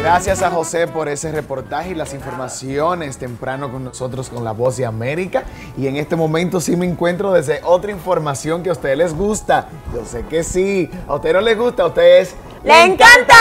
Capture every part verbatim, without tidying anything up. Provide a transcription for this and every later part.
Gracias a José por ese reportaje y las informaciones temprano con nosotros con La Voz de América. Y en este momento sí me encuentro desde otra información que a ustedes les gusta. Yo sé que sí. A ustedes no les gusta, a ustedes ¡le encanta!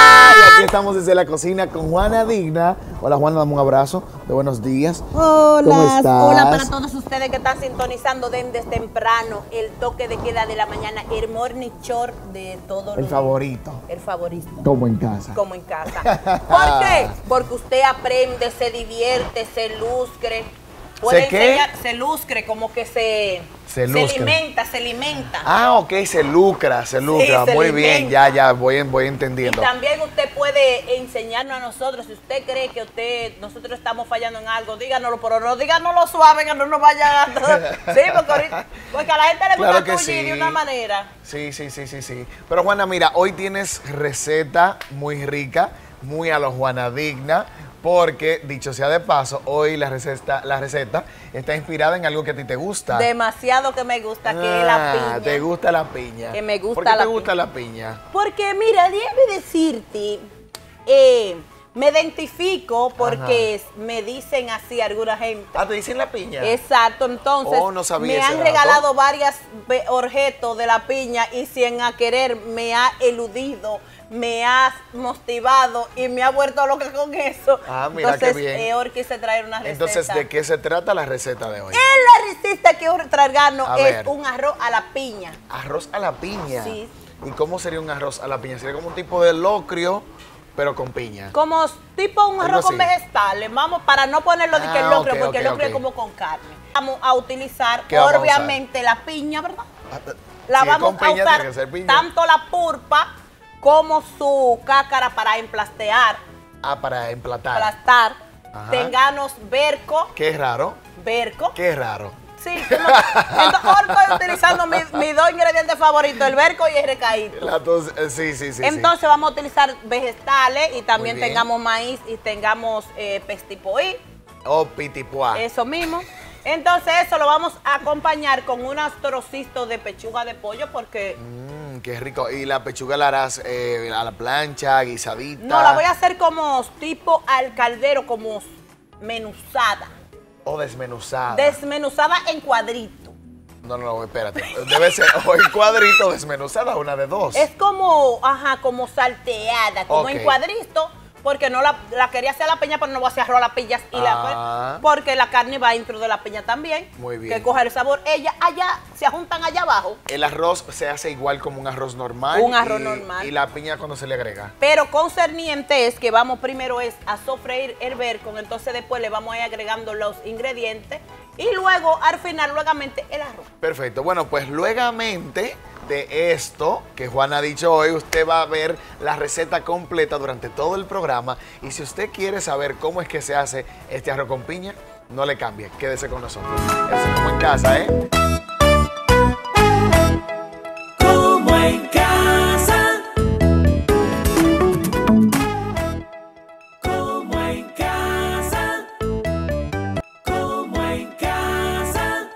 Y aquí estamos desde la cocina con Juana Digna. Hola Juana, dame un abrazo de buenos días. Hola, ¿Cómo estás? Hola para todos ustedes que están sintonizando desde temprano el toque de queda de la mañana, el morning show de todos El los favorito. El favorito. Como en casa. Como en casa. ¿Por qué? Porque usted aprende, se divierte, se luzcre. Puede ¿Se qué? enseñar, se luzcre, como que se, Se se luzcre. alimenta, se alimenta. Ah, ok, se lucra, se lucra. se Muy bien, alimenta. ya, ya, voy, voy Y entendiendo. también usted puede enseñarnos a nosotros, si usted cree que usted, nosotros estamos fallando en algo, díganoslo, pero no díganoslo suave, que no nos vaya a... Sí, porque, ahorita, porque a la gente le gusta Claro que tullir sí. de una manera. Sí, sí, sí, sí, sí. Pero Juana, mira, hoy tienes receta muy rica, muy a lo Juana Digna, porque, dicho sea de paso, hoy la receta, la receta está inspirada en algo que a ti te gusta. Demasiado que me gusta, que es la Ah, piña. ¿te gusta la piña? Que me gusta ¿Por qué la te gusta piña? la piña? Porque mira, déjame decirte, eh, me identifico porque me dicen así alguna gente. Ah, ¿te dicen la piña? Exacto, entonces Oh, no sabía me ese han dato. regalado varias be- objetos de la piña y sin a querer me ha eludido, me ha motivado y me ha vuelto loca con eso. Ah, mira entonces, qué bien. eh, hoy quise traer una receta. Entonces, ¿de qué se trata la receta de hoy? En la receta que hoy traigo A es ver. un arroz a la piña. Arroz a la piña. Sí. ¿Y cómo sería un arroz a la piña? Sería como un tipo de locrio, pero con piña. Como tipo un Algo arroz con así. vegetales, vamos, para no ponerlo de que el Ah, locrio, ok, porque ok, el locrio ok. es como con carne. Vamos a utilizar, ¿Qué vamos a obviamente, la piña, ¿verdad? Ah, La si es vamos con a piña, usar tiene que ser piña. tanto la pulpa como su cácara para emplastear, Ah, para emplatar. aplastar. Ajá. Tengamos berco, Qué raro, berco. qué raro. Sí, como- entonces ahora estoy utilizando mis mis dos ingredientes favoritos, el berco y el recaíto. La tos- eh, sí, sí, sí. Entonces sí. vamos a utilizar vegetales y también Muy bien. tengamos maíz y tengamos eh, pestipoí, O pitipuá. eso mismo. Entonces eso lo vamos a acompañar con unos trocitos de pechuga de pollo porque Mmm, qué rico. ¿Y la pechuga la harás eh, a la plancha, guisadita? no, la voy a hacer como tipo al caldero, como menuzada, O desmenuzada. desmenuzada en cuadrito. No, no, no, espérate. Debe ser o en cuadrito desmenuzada, una de dos. Es como, ajá, como salteada, como Ok. en cuadrito, porque no la, la quería hacer a la piña, pero no voy a hacer arroz a las piñas. Y Ah. la, porque la carne va dentro de la piña también. Muy bien. Que coge el sabor. Ella allá, se juntan allá abajo. El arroz se hace igual como un arroz normal. Un arroz y- normal. Y la piña cuando se le agrega. Pero concerniente es que vamos primero es a sofreír el berco, entonces después le vamos a ir agregando los ingredientes y luego al final, luegamente, el arroz. Perfecto. Bueno, pues luegamente de esto que Juan ha dicho hoy, usted va a ver la receta completa durante todo el programa. Y si usted quiere saber cómo es que se hace este arroz con piña, no le cambie, quédese con nosotros. Quédese como en casa, ¿eh? Como en casa. Como en casa. Como en casa.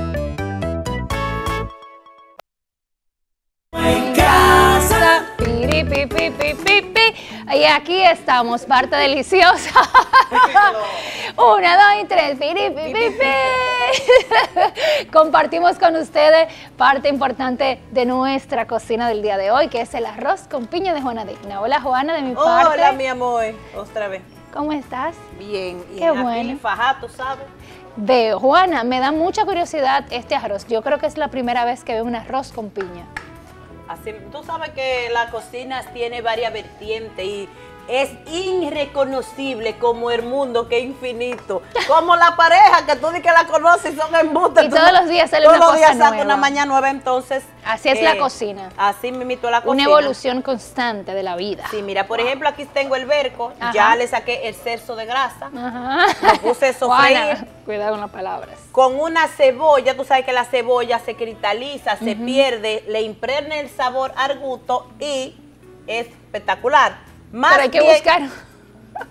Como en casa. Piri, pi, pi, pi, pi, pi. Y aquí estamos, parte deliciosa. Una, dos y tres. Piri, pi, pi, pi. Compartimos con ustedes parte importante de nuestra cocina del día de hoy, que es el arroz con piña de Juana Digna. Hola, Juana, de mi parte. Hola, mi amor, otra vez. ¿Cómo estás? Bien, y Qué aquí bueno. fajá, tú sabes. Veo, Juana, me da mucha curiosidad este arroz. Yo creo que es la primera vez que veo un arroz con piña. Así, tú sabes que la cocina tiene varias vertientes y es irreconocible como el mundo que es infinito. Como la pareja que tú dices que la conoces y son embustes. Y tú todos no- los días sale todos una los días cosa saca nueva. una mañana nueva, entonces. Así es la cocina. Así mismito la cocina. Una evolución constante de la vida. Sí, mira, por ejemplo, aquí tengo el berco, Ajá. ya le saqué el cerzo de grasa, Ajá. lo puse a sofreír. Juana, cuidado con las palabras. Con una cebolla, tú sabes que la cebolla se cristaliza, se pierde, le impregna el sabor al gusto y es espectacular. Más Pero hay que bien- buscar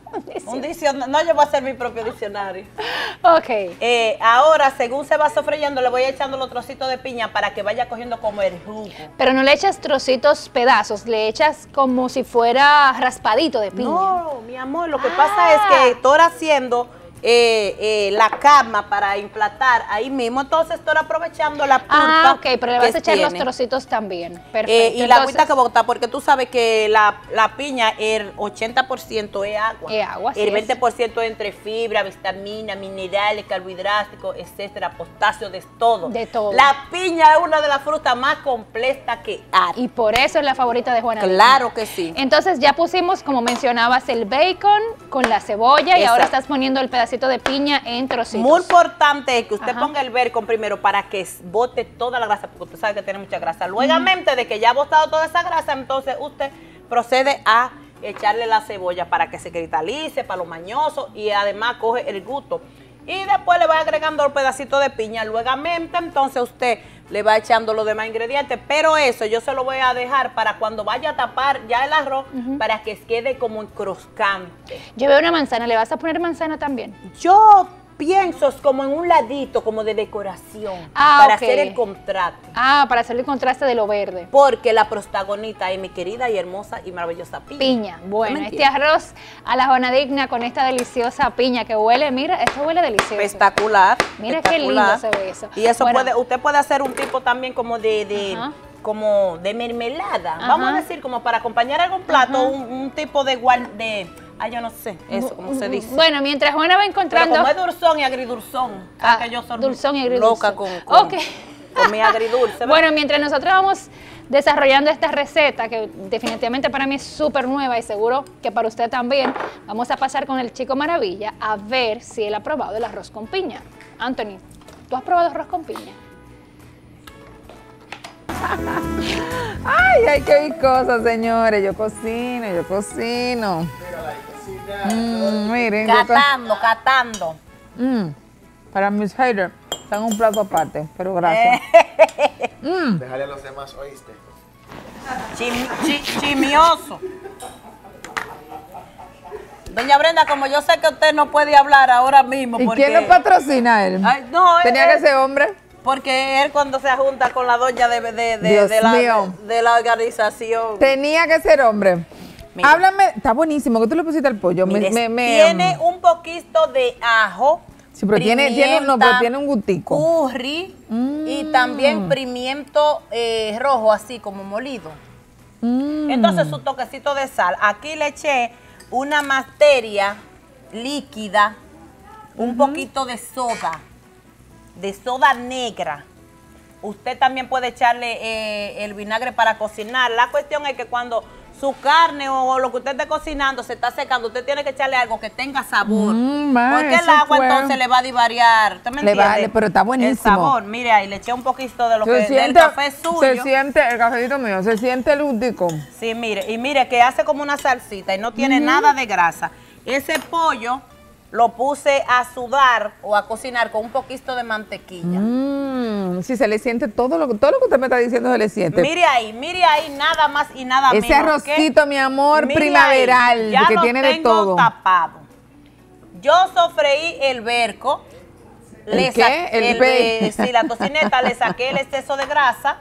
Un diccionario. No, yo voy a hacer mi propio diccionario. Ok. Eh, ahora, según se va sofriendo, le voy echando los trocitos de piña para que vaya cogiendo como el jugo. Pero no le echas trocitos, pedazos, le echas como si fuera raspadito de piña. No, mi amor, lo que Ah. pasa es que estoy haciendo eh, eh, la cama para emplatar ahí mismo, entonces estoy aprovechando la pulpa. Ah, ok, pero le vas que a echar los tiene. trocitos también. Perfecto. Eh, y la Entonces, agüita que bota, porque tú sabes que la, la piña, el ochenta por ciento es agua. Es agua, así El es. veinte por ciento es entre fibra, vitamina, minerales, carbohidratos, etcétera, potasio, de todo. De todo. La piña es una de las frutas más completas que hay. Y por eso es la favorita de Juana. Claro que sí. Entonces ya pusimos, como mencionabas, el bacon con la cebolla y ahora Exacto. estás poniendo el pedacito de piña en trocitos. Muy importante es que usted Ajá. ponga el bacon primero para que bote toda la grasa, porque usted sabe que tiene mucha grasa. Luego, de que ya ha botado toda esa grasa, entonces usted procede a echarle la cebolla para que se cristalice, para lo mañoso, y además coge el gusto. Y después le va agregando el pedacito de piña. Luego, entonces usted le va echando los demás ingredientes, pero eso yo se lo voy a dejar para cuando vaya a tapar ya el arroz, para que quede como crocante. Yo veo una manzana, ¿le vas a poner manzana también? Yo pienso es como en un ladito, como de decoración, Ah, para ok. hacer el contraste. Ah, para hacer el contraste de lo verde. Porque la protagonista es mi querida y hermosa y maravillosa piña. Piña. Bueno, ¿Me este entiendes? arroz a la Juana Digna con esta deliciosa piña que huele, mira, esto huele delicioso. Espectacular. Mira qué lindo espectacular. se ve eso. Y eso Bueno. puede, usted puede hacer un tipo también como de, de Ajá. como de mermelada. Ajá. Vamos a decir, como para acompañar algún plato, Ajá. un, un tipo de guar de, ay, yo no sé, eso, como se dice. Bueno, mientras Juana va Pero encontrando... como es dulzón y agridulzón, Ah, ¿sabes que yo soy dulzón y agridulce. loca con, con, Ok. con mi agridulce? ¿verdad? Bueno, mientras nosotros vamos desarrollando esta receta, que definitivamente para mí es súper nueva y seguro que para usted también, vamos a pasar con el Chico Maravilla a ver si él ha probado el arroz con piña. Anthony, ¿tú has probado arroz con piña? Ay, hay que oír cosas, señores. Yo cocino, yo cocino. Mm, miren, yo co- Catando, catando. Mm, para mis haters, tengo un plato aparte, pero gracias. Mm, Déjale a los demás, ¿oíste? Chim- chi- chimioso. Doña Brenda, como yo sé que usted no puede hablar ahora mismo, ¿Y porque, quién lo patrocina él? Ay, no, Tenía él- que ser hombre. porque él cuando se junta con la doña de, de, de, Dios de la, mío. de, de la organización. Tenía que ser hombre. Mira. Háblame, está buenísimo, que tú le pusiste al pollo. Me- Mire, me- me- tiene un poquito de ajo. Sí, pero tiene- tiene- no, pero tiene un gustico. Curry y también pimiento eh, rojo, así como molido. Mm. Entonces su toquecito de sal. Aquí le eché una materia líquida, un poquito de soda, de soda negra. Usted también puede echarle eh, el vinagre para cocinar. La cuestión es que cuando su carne o lo que usted esté cocinando se está secando, usted tiene que echarle algo que tenga sabor. Mm, ma, porque el eso agua fue. entonces le va a divariar. ¿Usted me Le entiende? vale, pero está buenísimo. El sabor, mire ahí, le eché un poquito de lo que Se del siente, café suyo. se siente, el cafecito mío, se siente el gustico. Sí, mire, y mire que hace como una salsita y no tiene nada de grasa. Ese pollo lo puse a sudar o a cocinar con un poquito de mantequilla. Mm, sí, se le siente todo lo, todo lo que usted me está diciendo, se le siente. Mire ahí, mire ahí, nada más y nada menos. Ese arrocito, mi amor, mire primaveral, ahí, ya que lo tiene de tengo todo. tapado. Yo sofreí el berco. ¿El qué? sa- El de- be- sí, la tocineta, le saqué el exceso de grasa.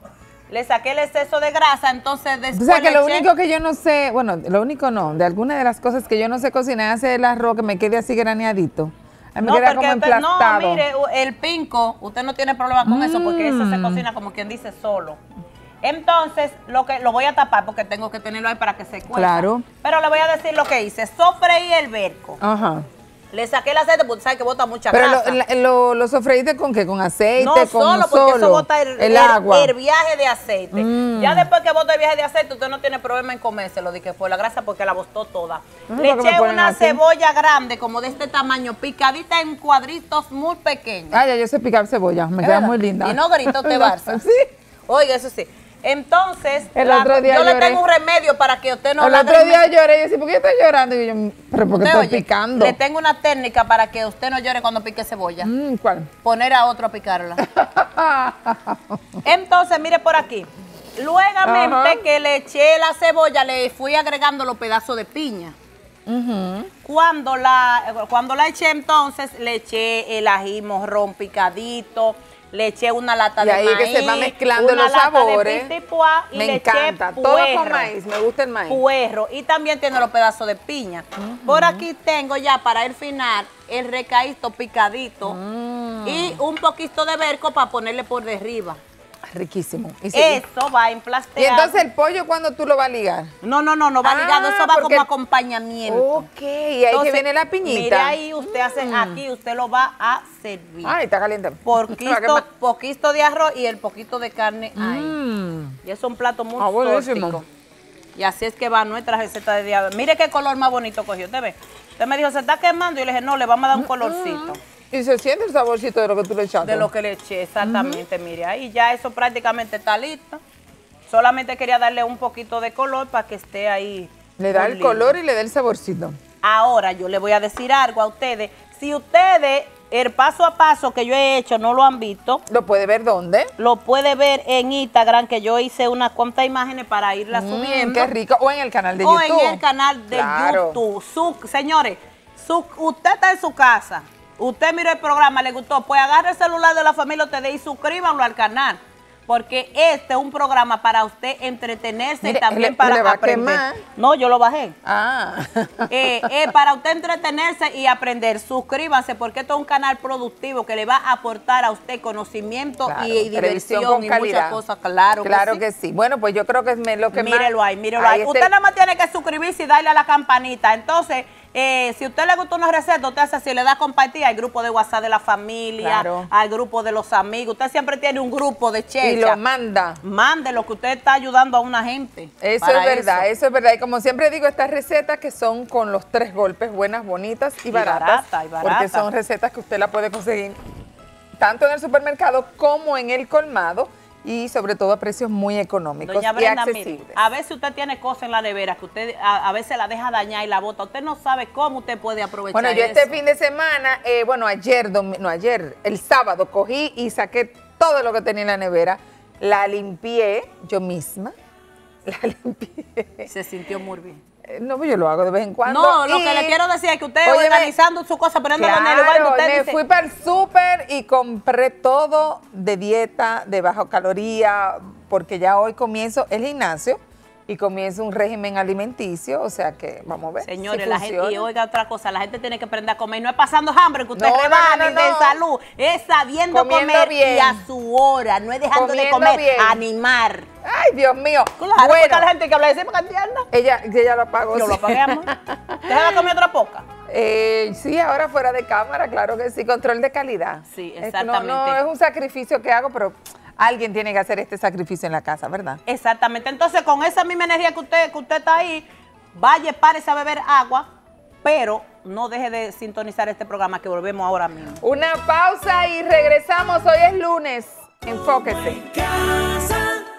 Le saqué el exceso de grasa, entonces después O sea, que le lo eché- único que yo no sé, bueno, lo único no, de alguna de las cosas que yo no sé cocinar es hacer el arroz que me quede así graneadito. A mí me No, queda porque como usted- no, emplastado. mire, u- el pinco, usted no tiene problema con eso porque eso se Mm. cocina como quien dice solo. Entonces, lo que lo voy a tapar porque tengo que tenerlo ahí para que se cueza. Claro. Pero le voy a decir lo que hice. Sofreí el berco. Ajá. Le saqué el aceite porque sabe que bota mucha Pero grasa. lo, la- lo, lo sofreíste con qué, con aceite, no con solo, porque solo, eso bota el, el el- agua. el viaje de aceite. Mm. Ya después que bota el viaje de aceite, usted no tiene problema en comérselo, de que fue la grasa porque la botó toda. Ah, Le ¿por qué me eché ponen una así? cebolla grande, como de este tamaño, picadita en cuadritos muy pequeños. Ah, ya yo sé picar cebolla, me ¿Es queda verdad? muy linda. Y no gritó te Barça. Sí. Oiga, eso sí. Entonces, El la- otro día yo le lloré. tengo un remedio para que usted no El la otro día lloré y yo decía, ¿por qué estoy llorando? Y yo, pero porque Usted estoy oye, picando. Le tengo una técnica para que usted no llore cuando pique cebolla. Mm, ¿cuál? Poner a otro a picarla. Entonces, mire por aquí. Luego Ajá. que le eché la cebolla, le fui agregando los pedazos de piña. Ujú. Cuando la, cuando la eché, entonces le eché el ají morrón picadito, le eché una lata Y de ahí maíz, que se van mezclando una los lata sabores. de pitipuá y Me le encanta. eché Todo con puerro. maíz. Me gusta el maíz. Puerro. Y también tiene los pedazos de piña. Por aquí tengo ya para el final el recaíto picadito Mm. y un poquito de berco para ponerle por derriba. Riquísimo. Y, sí. Eso va emplasteado. Y entonces el pollo, ¿cuándo tú lo vas a ligar? No, no, no, no va Ah, ligado, eso va porque- como acompañamiento. Ok, y ahí Entonces, que viene la piñita. Mire ahí, usted hace, aquí usted lo va a servir. Ay, está caliente. Poquito, poquito de arroz y el poquito de carne ahí. Mm. Y es un plato muy Ah, buenísimo. tóxico. Y así es que va nuestra receta de día. Mire qué color más bonito cogió, ¿usted ve? Usted me dijo, ¿se está quemando? Y yo le dije, no, le vamos a dar un colorcito. Y se siente el saborcito de lo que tú le echaste. De lo que le eché, exactamente, mire, ahí ya eso prácticamente está listo. Solamente quería darle un poquito de color para que esté ahí. Le da muy el lindo. color y le da el saborcito. Ahora yo le voy a decir algo a ustedes. Si ustedes el paso a paso que yo he hecho no lo han visto, ¿Lo puede ver dónde? lo puede ver en Instagram, que yo hice unas cuantas imágenes para irlas Mm, subiendo. qué rico. O en el canal de o YouTube. en el canal de Claro. YouTube. Su- señores, su- usted está en su casa, usted miró el programa, le gustó, pues agarre el celular de la familia ustedes y suscríbanlo al canal. Porque este es un programa para usted entretenerse Mire, y también le- para le va a aprender. quemar. No, yo lo bajé. Ah. Eh, eh, para usted entretenerse y aprender, suscríbanse porque esto es un canal productivo que le va a aportar a usted conocimiento Claro, y, y televisión diversión con y calidad. muchas cosas. Claro, Claro que sí. que sí. Bueno, pues yo creo que es me- lo que más... Mírelo ahí, mírelo ahí. este- Usted nada más tiene que suscribirse y darle a la campanita. Entonces, eh, si a usted le gustó una receta, usted hace así, le da a compartir al grupo de WhatsApp de la familia, Claro. al grupo de los amigos. Usted siempre tiene un grupo de checha. Y lo manda. Mande lo que usted está ayudando a una gente. Eso para es verdad, eso. eso es verdad. Y como siempre digo, estas recetas que son con los tres golpes, buenas, bonitas y, Y baratas. barata, y barata. Porque son recetas que usted la puede conseguir tanto en el supermercado como en el colmado y sobre todo a precios muy económicos Doña y Brenda, mire, accesibles. a veces usted tiene cosas en la nevera que usted a, a veces la deja dañar y la bota. Usted no sabe cómo usted puede aprovechar Bueno, yo este eso. fin de semana, eh, bueno, ayer, domi- no ayer, el sábado cogí y saqué todo lo que tenía en la nevera, la limpié yo misma, la limpié. Se sintió muy bien. Eh, No, pues yo lo hago de vez en cuando. No, lo y- que le quiero decir es que usted Óyeme, organizando su cosa, poniéndolo en el lugar Claro, que usted me dice, fui para el súper y compré todo de dieta, de bajo caloría, porque ya hoy comienzo el gimnasio y comienzo un régimen alimenticio, o sea que vamos a ver. señores, si la gente, funciona. y oiga otra cosa, la gente tiene que aprender a comer. Y no es pasando hambre que usted No, no, rebane no, no, de no. salud, es sabiendo Comiendo comer bien. y a su hora, no es dejando de Comiendo comer, bien. animar. Ay, Dios mío. Claro, bueno, porque la gente que habla de ese porque entienda. ella, ella lo pagó. Yo sí. lo pagué, amor. Déjala comer otra poca. Eh, sí, ahora fuera de cámara, claro que sí, control de calidad. Sí, Es que no- exactamente. No, es un sacrificio que hago, pero alguien tiene que hacer este sacrificio en la casa, ¿verdad? Exactamente. Entonces, con esa misma energía que usted, que usted está ahí, vaya, párese a beber agua, pero no deje de sintonizar este programa que volvemos ahora mismo. Una pausa y regresamos. Hoy es lunes. Enfóquese. casa,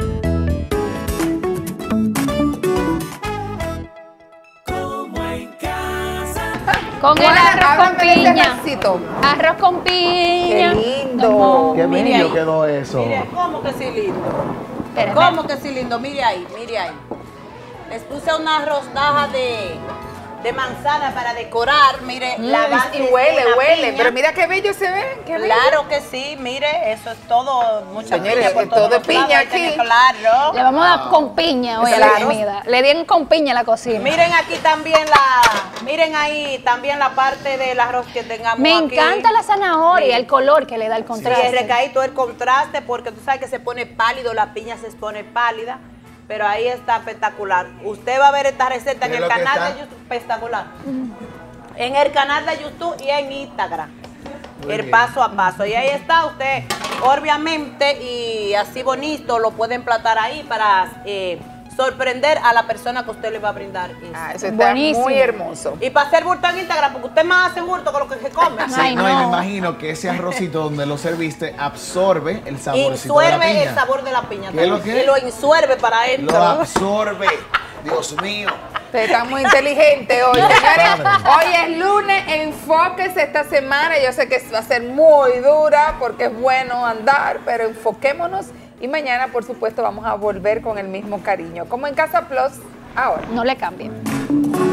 como en casa, Con el Juana, arroz con háblame de ese piña. arrocito. Arroz con piña. Qué lindo. Como- Qué Mire bello ahí. quedó eso. Mire, ¿cómo que sí lindo? Espera, ¿Cómo espera. que sí lindo? Mire ahí, mire ahí. Les puse una rodaja de, de manzana para decorar, mire. Mm, la base y de huele, una huele. piña. Pero mira qué bello se ve. Qué bello. Claro que sí, mire, eso es todo, mucha Señores, piña por es todo todos los piña lados, hay que aquí. tener Claro. Le vamos a dar con piña hoy a la Claro. comida. Le dieron con piña a la cocina. Miren aquí también la, miren ahí también la parte del arroz que tengamos Me aquí. encanta la zanahoria, Mira. el color que le da el Sí, contraste. es recaído el contraste porque tú sabes que se pone pálido, la piña se pone pálida, pero ahí está espectacular. Usted va a ver esta receta en Mire el lo que canal está. de YouTube, espectacular. En el canal de YouTube y en Instagram. Muy el bien. paso a paso. Y ahí está usted, obviamente, y así bonito, lo puede emplatar ahí para eh, sorprender a la persona que usted le va a brindar eso. Ah, eso está Buenísimo. muy hermoso. Y para hacer burto en Instagram, porque usted más hace burto con lo que se come. Sí, Ay, no, y me no. imagino que ese arrocito donde lo serviste absorbe el saborcito de la Insuerve piña. el sabor de la piña. ¿Qué es lo también. que? Y lo insuerve para Lo adentro. absorbe. Dios mío. Usted está muy inteligente hoy, señores. Padre. Hoy es lunes, enfóquese esta semana. Yo sé que va a ser muy dura porque es bueno andar, pero enfoquémonos. Y mañana, por supuesto, vamos a volver con el mismo cariño. Como en Casa Plus, ahora. No le cambien.